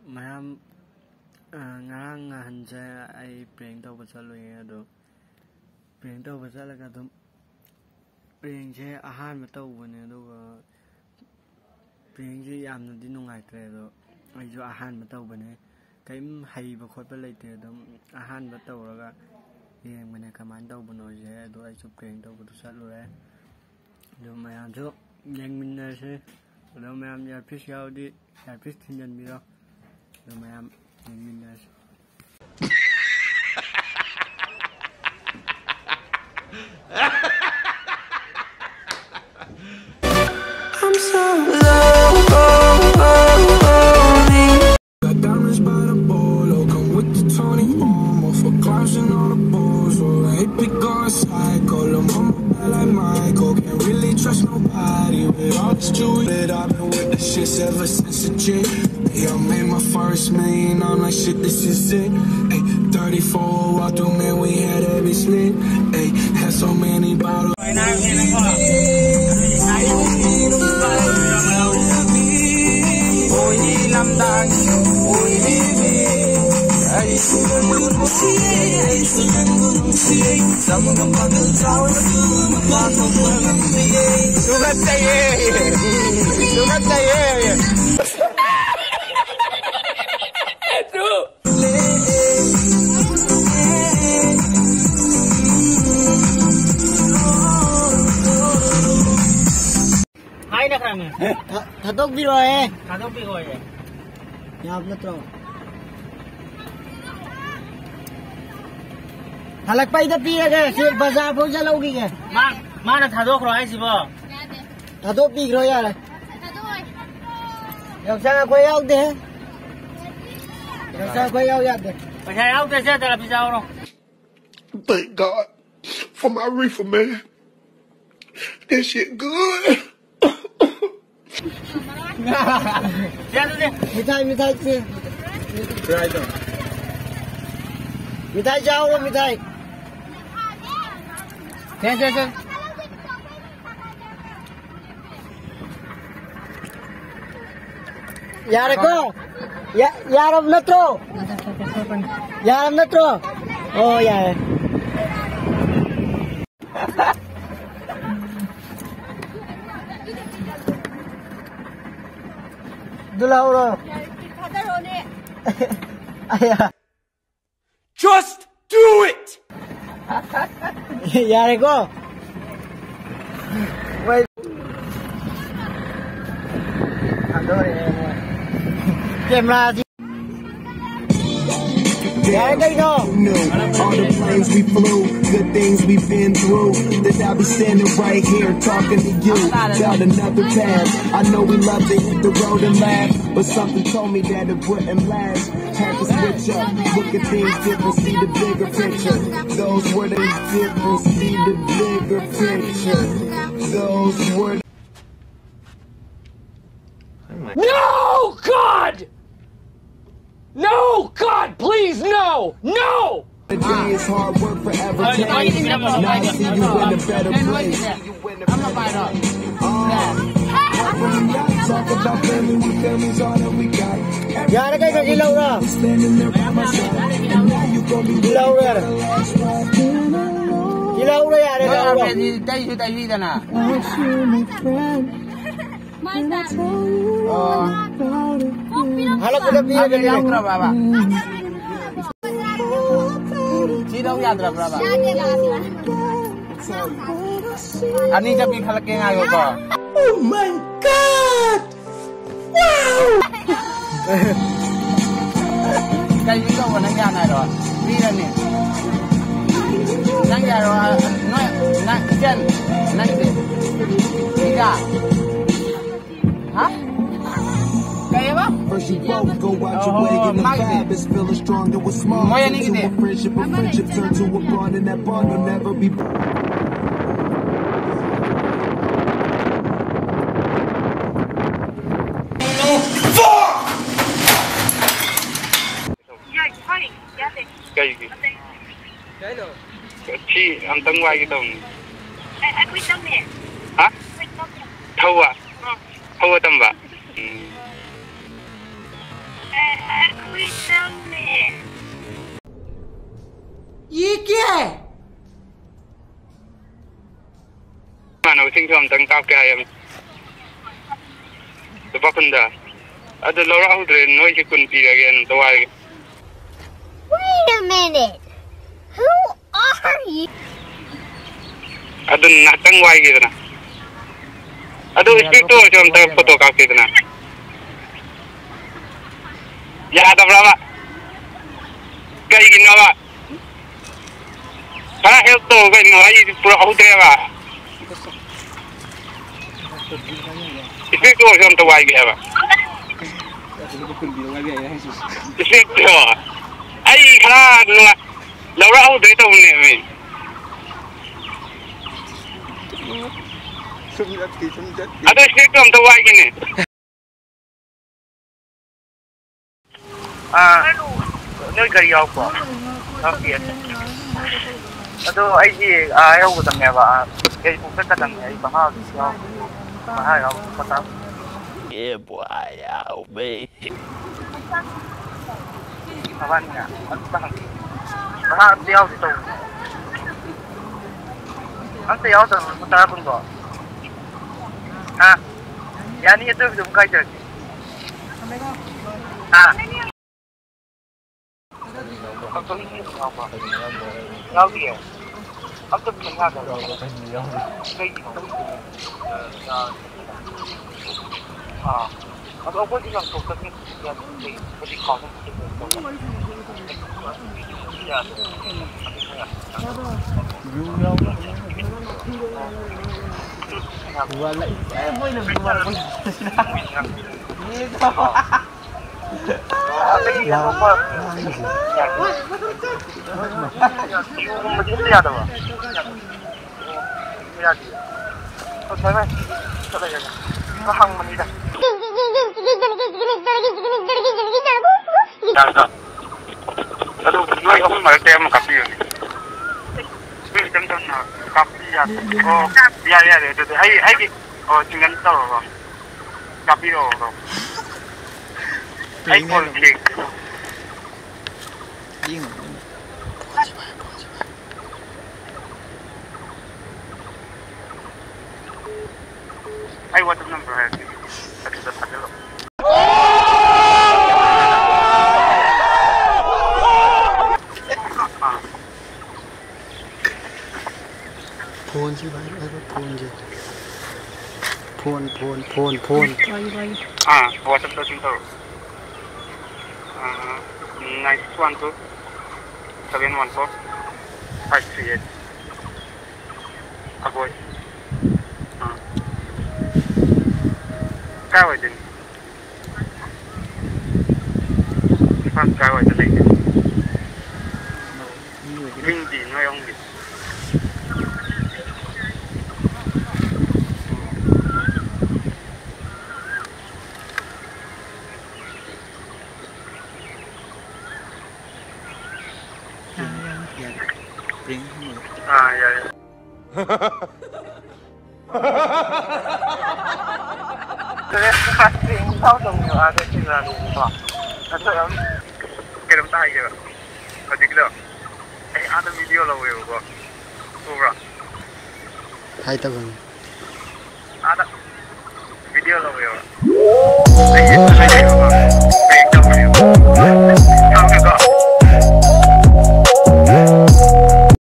ꯃꯌꯥꯝ ꯉꯔꯥꯡ ꯅꯍꯥꯟꯁꯦ ꯑꯩ ꯄ꯭ꯔꯦꯡ ꯇꯧꯕ ꯆꯠꯂꯨꯏ ꯑꯗꯣ ꯄ꯭ꯔꯦꯡ ꯇꯧꯕ ꯆꯠꯂꯒ ꯑꯗꯨꯝ ꯄ꯭ꯔꯦꯡꯁꯦ ꯑꯍꯥꯟꯕ ꯇꯧꯕꯅꯦ ꯑꯗꯨꯒ ꯄ꯭ꯔꯦꯡꯁꯦ ꯌꯥꯝꯅꯗꯤ ꯅꯨꯡꯉꯥꯏꯇ꯭ꯔꯦ ꯑꯗꯣ ꯑꯩꯁꯨ ꯑꯍꯥꯟꯕ ꯇꯧꯕꯅꯦ ꯀꯔꯤꯝ ꯍꯩꯕ ꯈꯣꯠꯄ ꯂꯩꯇꯦ ꯑꯗꯨꯝ ꯑꯍꯥꯟꯕ ꯇꯧꯔꯒ ꯌꯦꯡꯕꯅꯦ ꯀꯃꯥꯏꯅ ꯇꯧꯕꯅꯣꯁꯦ ꯑꯗꯣ ꯑꯩꯁꯨ ꯄ꯭ꯔꯦꯡ ꯇꯧꯕꯗꯨ ꯆꯠꯂꯨꯔꯦ ꯑꯗꯣ ꯃꯌꯥꯝꯁꯨ ꯌꯦꯡꯃꯤꯟꯅꯔꯁꯤ ꯑꯗꯣ ꯃꯌꯥꯝ ꯏꯌꯥꯔꯄꯤꯁ ꯌꯥꯎꯔꯗꯤ ꯏꯌꯥꯔꯄꯤꯁ ꯊꯤꯟꯖꯟꯕꯤꯔꯣ ꯑꯗꯣ ꯃꯌꯥꯝ ꯌꯦꯡꯃꯤꯟꯅꯔꯁꯤ I'm so lonely. Got diamonds by the bolo, come with the Tony Momo for clowns and all the balls. Oh, hippie going psycho, lil' mama bad like Michael. Can't really trust nobody with all this jewelry. I've been with the shits ever since the jit. Hey, I made my first million, I'm like shit, this is it. Hey, 34 walk through, man, we had every slit. Hey, had so many bottles. Thadok biro hai. Thadok biro hai. Yaap natro. Halak pai da piye ge, sir bazar pho jalogi ge. Ma na thadok ro hai sibo. Thadok pi ro yaar. Thadok. Yaksa koi yauk de. Yaksa koi yauk yaak de. Paisa yauk de se tara pi jao ro. Thank God for my reefer, man. That shit good. मिठाई मिठाई से मिठाई जाओ रो मिठाई चल यार को यार अब नत्रो ओ यार Just do it! यार को camera All the planes we flew, good things we've been through. That I'll be standing right here talking to you about another path. I know we love to hit the road and laugh, but something told me that it wouldn't last. Had to switch up, look at things different, see the bigger picture. Those were the different, see the bigger picture. Those were. No, God! No, God, please, no! No! The day is hard work forever changed. Now I see you in a better place. I'm not buying up. Talk about family, we family's all that we got. यार कैसे जिला उड़ा Standing there by my side, and now you gon' be जिला उड़ा यार Halo kuda piye ke liya berapa? Sidau yatra berapa? Ani jabi khalak ke ngayo ko. Oh my God! Wow! Kai ni ko nang ya na ro. Pi ra ni. Nang ya ro no na chen nang de. Tiga. Ha? First you both go out your way and the vibe is feeling strong to a small to a friendship turn to a bond and that bond will never be Chị ăn tấm ngoài cái tầm. Anh quyết tâm nè. Hả? Thâu à? Thâu ở tầm vậy. ꯃꯁꯤꯡꯁꯨ ꯑꯝꯇꯪ ꯀꯥꯞꯀꯦ ꯍꯥꯏꯌꯦ ꯂꯨꯄꯥ 10ꯗ ꯑꯗꯨ ꯂꯧꯔꯛꯍꯧꯗ꯭ꯔꯦ ꯅꯣꯏꯁꯦ 10 ꯄꯤꯔꯒꯦ ꯑꯝꯇ ꯋꯥꯏꯒꯦ. Wait a minute. Who are you? ꯑꯗꯨ ꯉꯥꯛꯇꯪ ꯋꯥꯏꯒꯦꯗꯅ. ꯑꯗꯨ ꯏꯁꯄꯤꯛꯇꯣ ꯑꯣꯏꯔꯁꯨ ꯑꯝꯇ ꯐꯣꯇꯣ ꯀꯥꯞꯀꯦꯗꯅ. ꯌꯥꯗꯕ꯭ꯔꯕ? ꯀꯩꯒꯤꯅꯣꯕ? ꯈꯔ ꯍꯦꯜꯞ ꯇꯧ ꯀꯩꯅꯣ ꯑꯩ ꯄꯨꯔꯛꯍꯧꯗ꯭ꯔꯦꯕ. ꯏꯁꯄꯤꯛꯇꯣ ꯑꯣꯏꯔꯁꯨ ꯑꯝꯇ ꯋꯥꯏꯒꯦ ꯍꯥꯏꯕ. ꯏꯁꯄꯤꯛꯇꯣ ꯑꯩ ꯈꯔ ꯂꯧꯔꯛꯍꯧꯗ꯭ꯔꯦ ꯇꯧꯕꯅꯦꯃꯤ. ꯑꯗꯨ ꯏꯁꯄꯤꯛꯇꯣ ꯑꯝꯇ ꯋꯥꯏꯒꯦꯅꯦ. ꯅꯣꯏ ꯒꯥꯔꯤ ꯌꯥꯎꯕ꯭ꯔꯣ? ꯑꯗꯣ ꯑꯩꯗꯤ ꯌꯧꯒꯗꯕꯅꯦꯕ ꯌꯥꯏꯔꯤꯄꯣꯛ ꯆꯠꯀꯗꯕꯅꯦ ꯑꯩ ꯚꯔꯥꯗꯨ ꯚꯔꯥ ꯌꯥꯎꯕ Yeah, boy, me. ꯊꯕꯥꯅꯤꯅ ꯑꯝꯇ ꯍꯪꯒꯦ ꯚꯔꯥ ꯑꯝꯇ ꯌꯥꯎꯗꯦ ꯇꯧꯕꯅꯦ ꯑꯝꯇ ꯌꯥꯎꯗꯕ ꯂꯨꯄꯥ 10 ꯀꯨꯟꯗꯣ ꯌꯥꯅꯤ ꯑꯗꯨꯒꯤꯗꯨ ꯑꯗꯨꯝ ꯀꯥꯏꯖꯔꯒꯦ ꯌꯥꯎꯗꯤꯌꯦ ꯑꯝꯇ ꯄꯤꯁꯟ ꯌꯥꯗꯕ꯭ꯔꯣ ꯀꯩꯒꯤꯅꯣ ꯑꯗꯣ ꯑꯩꯈꯣꯏꯗꯤ ꯂꯪꯊꯣꯛꯇꯕꯅꯤ ꯍꯧꯖꯤꯛ ꯈꯥꯎꯗ hangmanida. Aduh, noi ông mà tem mà cặp gì vậy? Biết chấm chấm nào cặp gì à? Dạ, để hay cái, chừng ngắn tao rồi, cặp đi rồi. Hay còn gì? Hay WhatsApp number hay? Ada. Phone से भाई अरे phone WhatsApp तो चिंता रो 912 714 538 aboy काय होते fan काय होते लेके hindi no yung ya. Terus pasti tahu dong ya ada sih lalu apa. Atau yang kirim tahu ya. Kaji kita. Ada video lah weh gua. Coba. hai ta bang Ada video lah weh.